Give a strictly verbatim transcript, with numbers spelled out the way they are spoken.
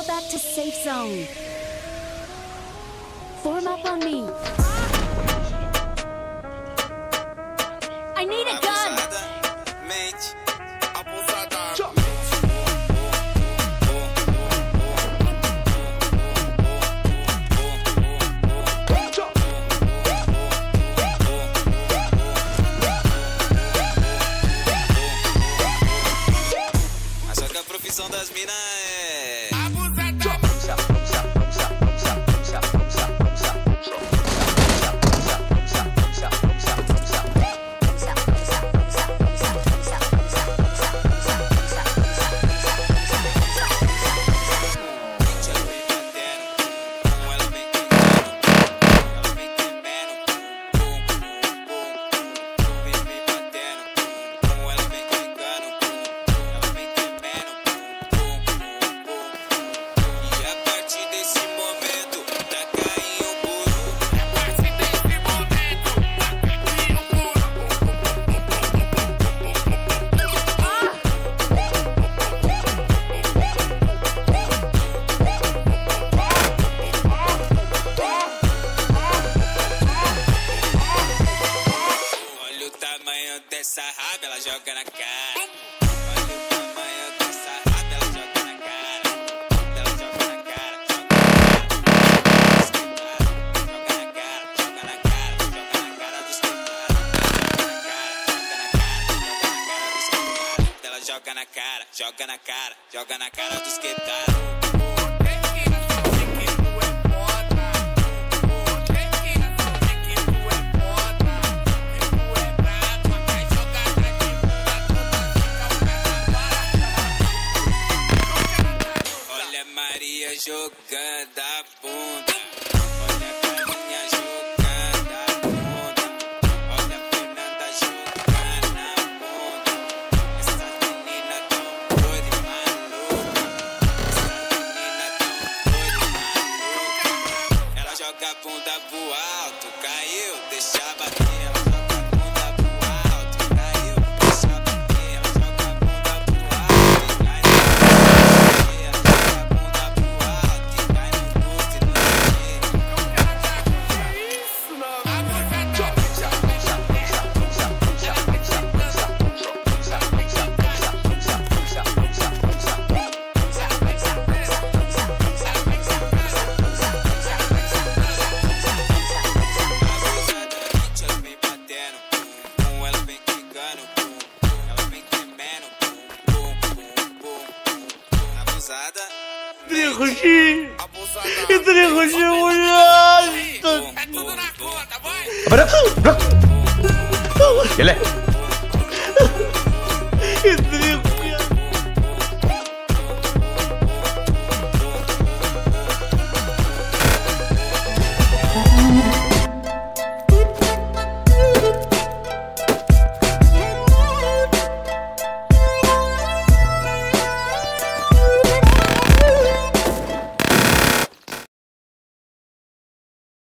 back to safe zone. Form up on me. I need a gun. Mente, abusada. Acho que a profissão das minas é abusada. Dessa raba ela joga na cara. Olha o tamanho dessa raba, ela joga na cara. Ela joga na cara, joga na cara, joga na cara, joga na cara dos quebrados. Ela joga na cara, joga na cara, joga na cara dos quebrados. Maria jogando a bunda, olha a Carminha jogando a bunda, olha a Fernanda jogando a bunda. Essa menina tão doida e maluca, essa menina tão doida e maluca. Ela joga a bunda pro alto, caiu, deixa bater. Ela joga a bunda pro alto, caiu, deixa bater. Ela joga a bunda pro alto, caiu. Трехуши! И трехуши ужасно! Apa dah? Dah. Yalah.